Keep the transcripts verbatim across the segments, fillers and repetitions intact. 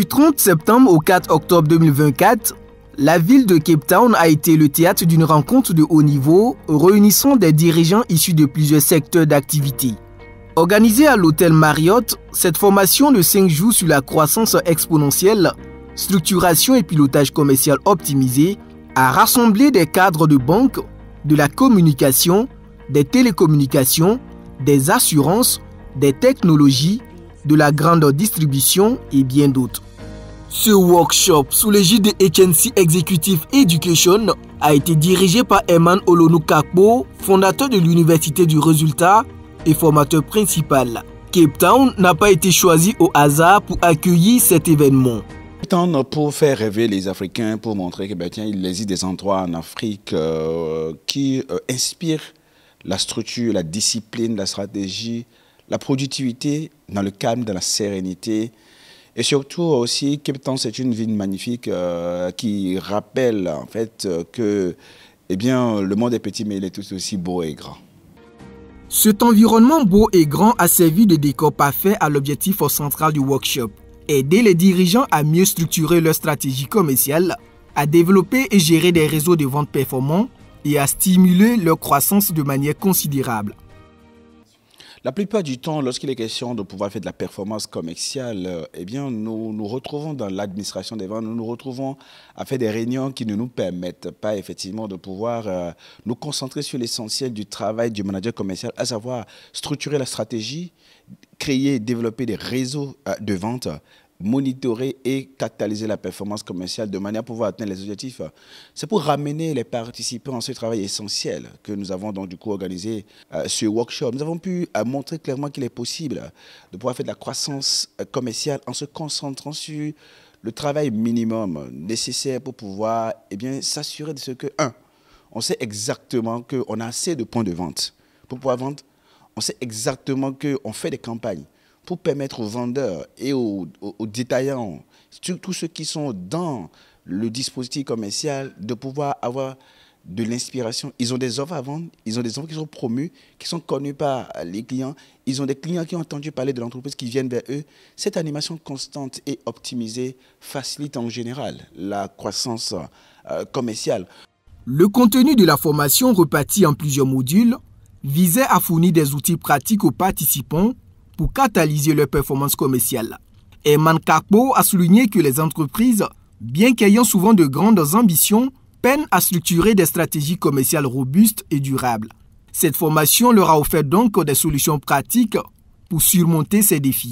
trente septembre au quatre octobre deux mille vingt-quatre, la ville de Cape Town a été le théâtre d'une rencontre de haut niveau réunissant des dirigeants issus de plusieurs secteurs d'activité. Organisée à l'hôtel Marriott, cette formation de cinq jours sur la croissance exponentielle, structuration et pilotage commercial optimisé a rassemblé des cadres de banque, de la communication, des télécommunications, des assurances, des technologies, de la grande distribution et bien d'autres. Ce workshop, sous l'égide de H N C Executive Education, a été dirigé par Eman Olonukakpo, fondateur de l'Université du Résultat et formateur principal. Cape Town n'a pas été choisi au hasard pour accueillir cet événement. Cape Town pour faire rêver les Africains, pour montrer qu'il ben, existe des endroits en Afrique euh, qui euh, inspirent la structure, la discipline, la stratégie, la productivité dans le calme, dans la sérénité. Et surtout aussi, Cape Town, c'est une ville magnifique euh, qui rappelle en fait euh, que eh bien, le monde est petit, mais il est tout aussi beau et grand. Cet environnement beau et grand a servi de décor parfait à l'objectif central du workshop: aider les dirigeants à mieux structurer leur stratégie commerciale, à développer et gérer des réseaux de vente performants et à stimuler leur croissance de manière considérable. La plupart du temps, lorsqu'il est question de pouvoir faire de la performance commerciale, eh bien, nous nous retrouvons dans l'administration des ventes, nous nous retrouvons à faire des réunions qui ne nous permettent pas effectivement de pouvoir euh, nous concentrer sur l'essentiel du travail du manager commercial, à savoir structurer la stratégie, créer et développer des réseaux euh, de vente, monitorer et catalyser la performance commerciale de manière à pouvoir atteindre les objectifs. C'est pour ramener les participants à ce travail essentiel que nous avons donc du coup organisé euh, ce workshop. Nous avons pu euh, montrer clairement qu'il est possible de pouvoir faire de la croissance euh, commerciale en se concentrant sur le travail minimum nécessaire pour pouvoir eh bien, s'assurer de ce que, un, on sait exactement qu'on a assez de points de vente pour pouvoir vendre, on sait exactement qu'on fait des campagnes pour permettre aux vendeurs et aux, aux, aux détaillants, tous ceux qui sont dans le dispositif commercial, de pouvoir avoir de l'inspiration. Ils ont des offres à vendre, ils ont des offres qui sont promues, qui sont connues par les clients. Ils ont des clients qui ont entendu parler de l'entreprise, qui viennent vers eux. Cette animation constante et optimisée facilite en général la croissance euh, commerciale. Le contenu de la formation, reparti en plusieurs modules, visait à fournir des outils pratiques aux participants pour catalyser leur performance commerciale. Eman Kakpo a souligné que les entreprises, bien qu'ayant souvent de grandes ambitions, peinent à structurer des stratégies commerciales robustes et durables. Cette formation leur a offert donc des solutions pratiques pour surmonter ces défis.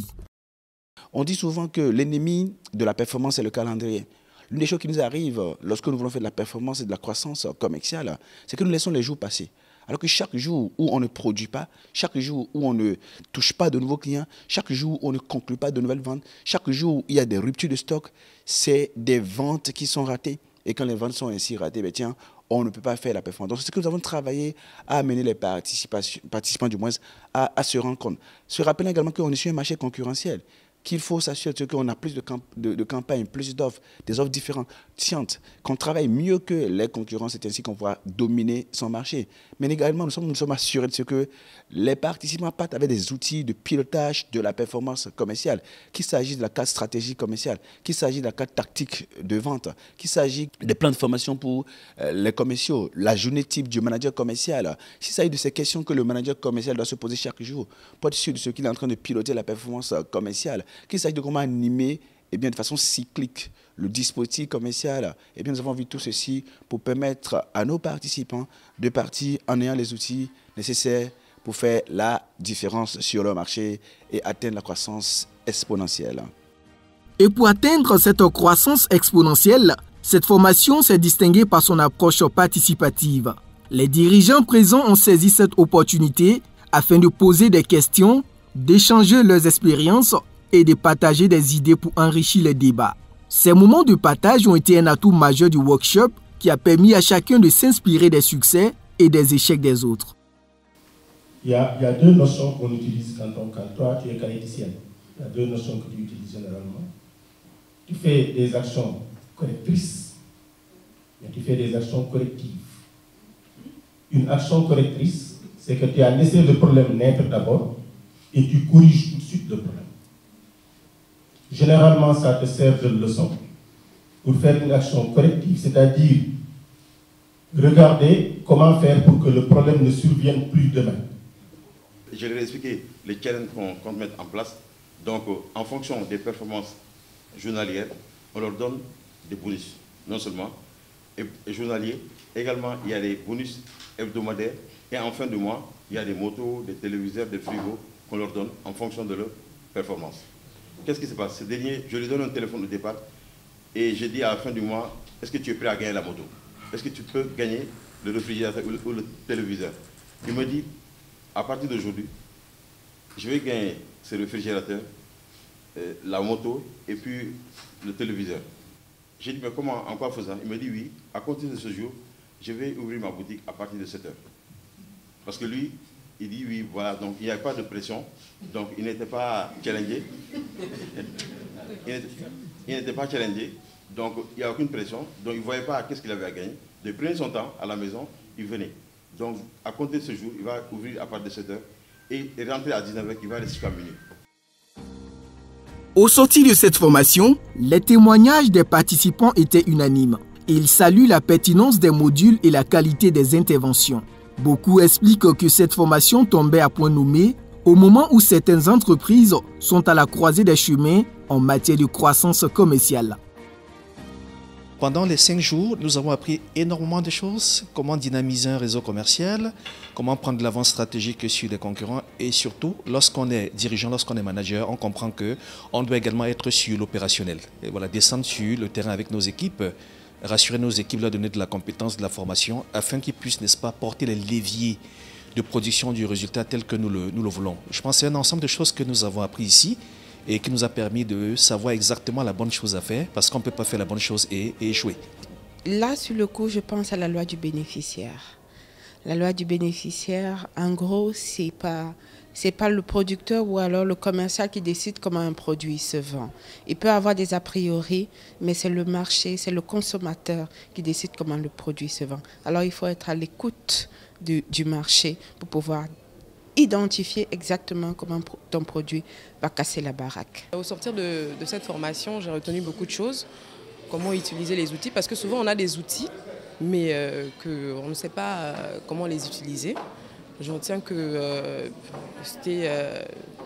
On dit souvent que l'ennemi de la performance, c'est le calendrier. L'une des choses qui nous arrive lorsque nous voulons faire de la performance et de la croissance commerciale, c'est que nous laissons les jours passer. Alors que chaque jour où on ne produit pas, chaque jour où on ne touche pas de nouveaux clients, chaque jour où on ne conclut pas de nouvelles ventes, chaque jour où il y a des ruptures de stock, c'est des ventes qui sont ratées. Et quand les ventes sont ainsi ratées, ben tiens, on ne peut pas faire la performance. Donc c'est ce que nous avons travaillé à amener les participants du moins à, à se rendre compte. Se rappeler également qu'on est sur un marché concurrentiel, qu'il faut s'assurer qu'on a plus de, camp de, de campagnes, plus d'offres, des offres différentes, qu'on travaille mieux que les concurrents, c'est ainsi qu'on pourra dominer son marché. Mais également, nous sommes, nous sommes assurés de ce que les participants partent avec des outils de pilotage de la performance commerciale, qu'il s'agisse de la carte stratégique commerciale, qu'il s'agisse de la carte tactique de vente, qu'il s'agisse des plans de formation pour euh, les commerciaux, la journée type du manager commercial, qu'il s'agisse de ces questions que le manager commercial doit se poser chaque jour pour être sûr de ce qu'il est en train de piloter la performance commerciale, qu'il s'agit de comment animer eh bien, de façon cyclique le dispositif commercial. Eh bien, nous avons vu tout ceci pour permettre à nos participants de partir en ayant les outils nécessaires pour faire la différence sur leur marché et atteindre la croissance exponentielle. Et pour atteindre cette croissance exponentielle, cette formation s'est distinguée par son approche participative. Les dirigeants présents ont saisi cette opportunité afin de poser des questions, d'échanger leurs expériences et de partager des idées pour enrichir les débats. Ces moments de partage ont été un atout majeur du workshop qui a permis à chacun de s'inspirer des succès et des échecs des autres. Il y a, il y a deux notions qu'on utilise quand, on, quand toi tu es qualiticienne. Il y a deux notions que tu utilises généralement. Tu fais des actions correctrices, mais tu fais des actions correctives. Une action correctrice, c'est que tu as laissé le problème naître d'abord et tu corriges tout de suite le problème. généralement, ça te sert de leçon pour faire une action corrective, c'est-à-dire regarder comment faire pour que le problème ne survienne plus demain. Je leur ai expliqué les challenges qu'on compte mettre en place. Donc, en fonction des performances journalières, on leur donne des bonus, non seulement et, et journaliers, également il y a des bonus hebdomadaires, et en fin de mois, il y a des motos, des téléviseurs, des frigos qu'on leur donne en fonction de leur performance. Qu'est-ce qui se passe? Ce dernier, je lui donne un téléphone au départ, et je dis à la fin du mois, est-ce que tu es prêt à gagner la moto? Est-ce que tu peux gagner le réfrigérateur ou le, ou le téléviseur? Il me dit, à partir d'aujourd'hui, je vais gagner ce réfrigérateur, euh, la moto et puis le téléviseur. J'ai dit, mais comment, en quoi faisant? Il me dit, oui, à compter de ce jour, je vais ouvrir ma boutique à partir de sept heures. Parce que lui, il dit, oui, voilà, donc il n'y a pas de pression, donc il n'était pas challengé. Il n'était pas challengé, donc il n'y a aucune pression, donc il ne voyait pas qu'est-ce qu'il avait à gagner. Il prenait son temps à la maison, il venait. Donc, à compter de ce jour, il va ouvrir à partir de sept heures et rentrer à dix-neuf heures, il va rester jusqu'à minuit. Au sortir de cette formation, les témoignages des participants étaient unanimes. Ils saluent la pertinence des modules et la qualité des interventions. Beaucoup expliquent que cette formation tombait à point nommé au moment où certaines entreprises sont à la croisée des chemins en matière de croissance commerciale. Pendant les cinq jours, nous avons appris énormément de choses, comment dynamiser un réseau commercial, comment prendre de l'avance stratégique sur les concurrents et surtout, lorsqu'on est dirigeant, lorsqu'on est manager, on comprend qu'on doit également être sur l'opérationnel. Et voilà, descendre sur le terrain avec nos équipes, rassurer nos équipes, leur donner de la compétence, de la formation, afin qu'ils puissent, n'est-ce pas, porter les leviers de production du résultat tel que nous le, nous le voulons. Je pense que c'est un ensemble de choses que nous avons appris ici et qui nous a permis de savoir exactement la bonne chose à faire, parce qu'on ne peut pas faire la bonne chose et, et échouer. Là, sur le coup, je pense à la loi du bénéficiaire. La loi du bénéficiaire, en gros, ce n'est pas, c'est pas le producteur ou alors le commercial qui décide comment un produit se vend. Il peut avoir des a priori, mais c'est le marché, c'est le consommateur qui décide comment le produit se vend. Alors, il faut être à l'écoute du, du marché pour pouvoir identifier exactement comment ton produit va casser la baraque. Au sortir de, de cette formation, j'ai retenu beaucoup de choses. Comment utiliser les outils, parce que souvent on a des outils, mais euh, qu'on ne sait pas euh, comment les utiliser. Je retiens que euh, c'était euh,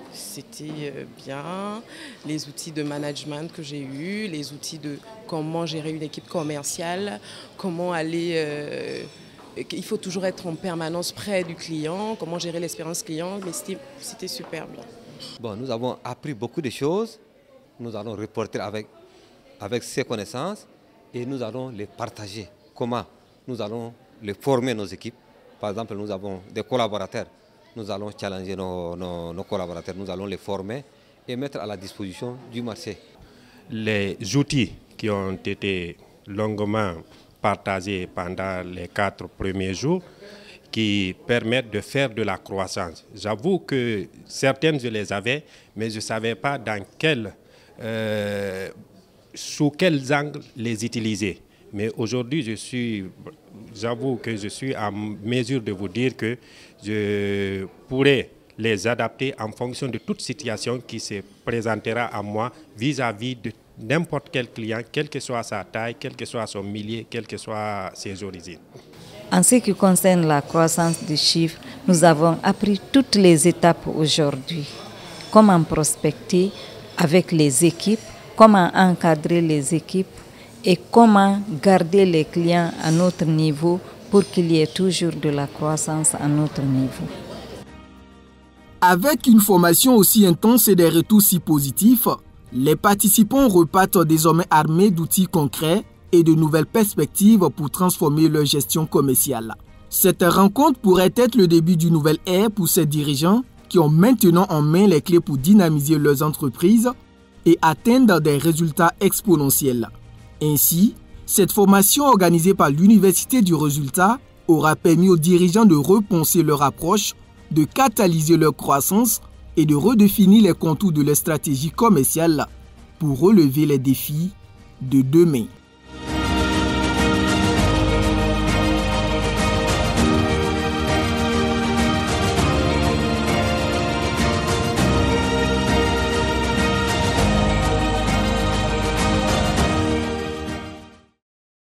c'était bien, les outils de management que j'ai eus, les outils de comment gérer une équipe commerciale, comment aller... Euh, Il faut toujours être en permanence près du client, comment gérer l'expérience client, mais c'était super bien. Bon, nous avons appris beaucoup de choses, nous allons reporter avec, avec ces connaissances et nous allons les partager. Comment nous allons les former nos équipes. Par exemple, nous avons des collaborateurs, nous allons challenger nos, nos, nos collaborateurs, nous allons les former et mettre à la disposition du marché. Les outils qui ont été longuement partagés pendant les quatre premiers jours qui permettent de faire de la croissance. J'avoue que certaines je les avais, mais je ne savais pas dans quel, euh, sous quels angles les utiliser. Mais aujourd'hui, je suis, j'avoue que je suis en mesure de vous dire que je pourrais les adapter en fonction de toute situation qui se présentera à moi vis-à-vis de n'importe quel client, quelle que soit sa taille, quel que soit son milieu, quelles que soient ses origines. En ce qui concerne la croissance des chiffres, nous avons appris toutes les étapes aujourd'hui. Comment prospecter avec les équipes, comment encadrer les équipes et comment garder les clients à notre niveau pour qu'il y ait toujours de la croissance à notre niveau. Avec une formation aussi intense et des retours si positifs, les participants repartent désormais armés d'outils concrets et de nouvelles perspectives pour transformer leur gestion commerciale. Cette rencontre pourrait être le début d'une nouvelle ère pour ces dirigeants qui ont maintenant en main les clés pour dynamiser leurs entreprises et atteindre des résultats exponentiels. Ainsi, cette formation organisée par l'Université du Résultat aura permis aux dirigeants de repenser leur approche, de catalyser leur croissance et de redéfinir les contours de leur stratégie commerciale pour relever les défis de demain.